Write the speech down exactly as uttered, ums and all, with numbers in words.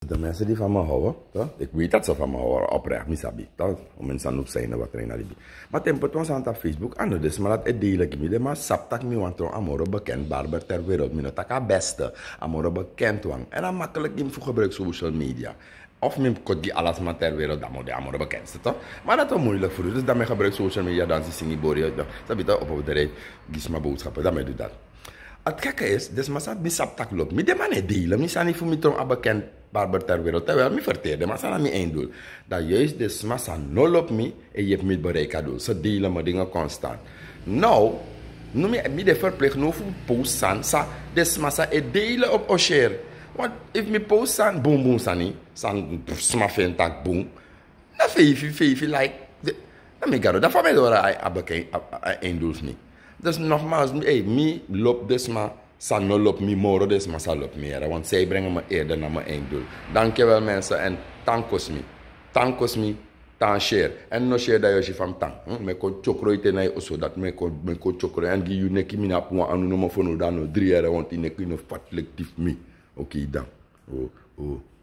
De mensen die van me houden, toch? Ik weet dat ze van me houden, oprecht, misabi. Om mensen op zijn wat erin hebben. Maar tempo toen aan op Facebook, aan dus maar dat het deel ik maar saptak me want toen amoro bekend barber ter wereld, me dat beste, amoro bekend wang. En dan makkelijk in voor gebruik social media. Of men kon die alles maar ter wereld, dan moet je amoro bekendste, toch? Maar dat is moeilijk voor u, dus dan gebruik social media, dan zie je borio, dat weet je op op de rij, gis maar boodschappen, dan doe dat. Het gekke is, dus maar dat mis saptak loopt. Mi de man het delen, mi zijn niet voor mij toch bekend barber ter wereld. Terwijl mi verteerde, maar zijn niet één doel. Dat juist dus maar zijn nul op me en je hebt me bereikt doel. Ze delen mijn dingen constant. Nou, nu mi mi de verplicht nu voor post san, sa dus maar het delen op o share. Want if mi post san, boom boom sani, san smaffen tak boom. Dan vijf vijf like, dan mi garo. Dat van mij door een bekend één doel niet. Dus nogmaals, hey, mi loop dus maar, sa no loop mi moro dus maar sa loop meer. Want zij brengen me eerder naar mijn einddoel. Dankjewel mensen en tankos mi. Tankos mi, tan share. En no share dat je van tank. Me ko chokro ite na je oso dat me ko me ko chokro en gi you neki mi na po anu no mo fono dan no drie era want i neki no fat lektief mi. Oké dan. Oh, oh.